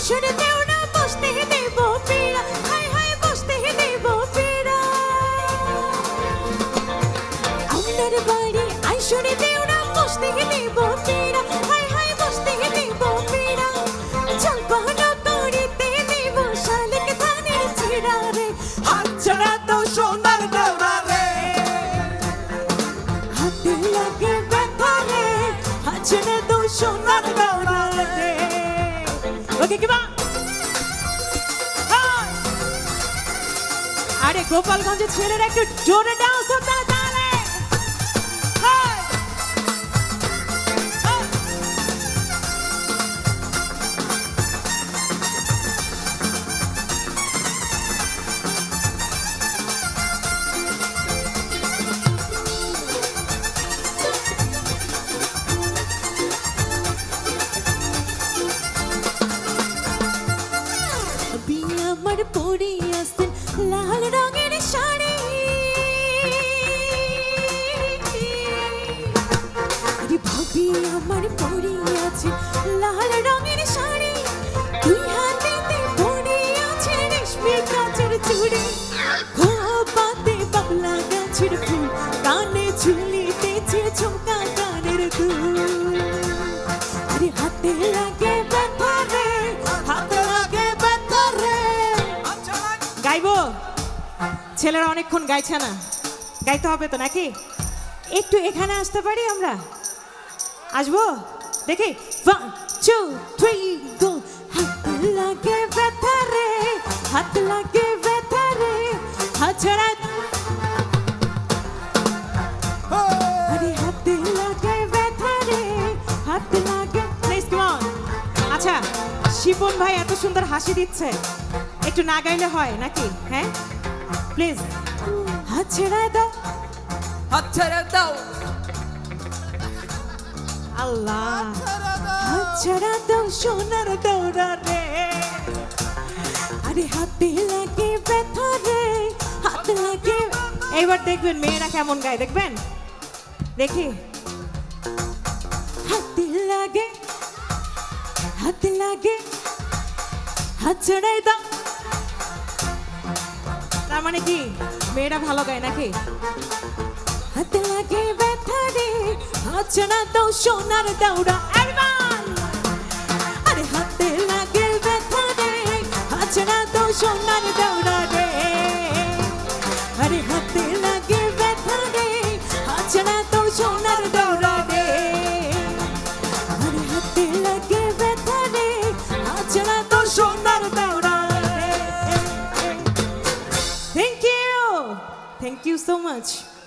শুনে দেও না বসতে দেব পীড়া হায় হায় বসতে দেব পীড়া আপনার বাড়ি আই শুনে দেও না বসতে দেব পীড়া হায় হায় বসতে দেব পীড়া চলবো না করিতে দেব শালিক ধানের চিড়া রে হাত ছাড়া তো সোনার দৌড়া রে হাতে লাগে ব্যথা রে হাত ছাড়া তো সোনার দৌড়া রে ওকে কি বা আরে গোপালগঞ্জের ছেলেরা একটু জোরে ডান্স করতে তাহলে আমার পরে আসতেন লাল রঙের শাড়ি আরে ভাবি আমার পরে আছে লাল রঙের শাড়ি দুই হাতেতে পরে আছে রেশমি কাচের চুড়ি খোপাতে বাবলা গাছের ফুল কানে ঝুলিতেছে ঝুমকা কানের দুল আরে হাতে লাগে ব্যথা রে হাতে লাগে ব্যথা রে গাইবো ছেলেরা অনেকক্ষণ গাইছে না গাইতে হবে তো নাকি একটু এখানে আসতে পারি আমরা আসবো দেখি 1 2 3 গো হাত লাগে ব্যথা রে হাত লাগে ব্যথা রে হাত ছাড়া আরে হাতে লাগে ব্যথা রে হাত লাগে প্লিজ কাম অন আচ্ছা শিপন ভাই এত সুন্দর হাসি দিচ্ছে একটু না গাইলে হয় নাকি হ্যাঁ প্লিজ হাত ছেড়ে দাও হাত ছেড়ে দাও আল্লাহ হাত ছেড়ে দাও সোনার দৌড়া রে আরে হাতে লাগে ব্যথা রে হাত লাগে এইবার দেখবেন মেয়েরা কেমন গায় দেখবেন দেখি হাতে লাগে হাত লাগে হাত ছেড়ে দাও তার মানে কি মেয়েরা ভালো গায় নাকি হাতে লাগে ব্যথা রে হাত ছেড়ে দাও সোনার দৌড়া এভরিওয়ান আরে হাতে লাগে ব্যথা রে হাত ছেড়ে দাও সোনার দৌড়া রে আরে হাতে লাগে ব্যথা রে হাত ছেড়ে দাও সোনার দৌড়া রে আরে হাতে লাগে ব্যথা রে হাত ছেড়ে দাও সোনার দৌড়া রে Thank you so much.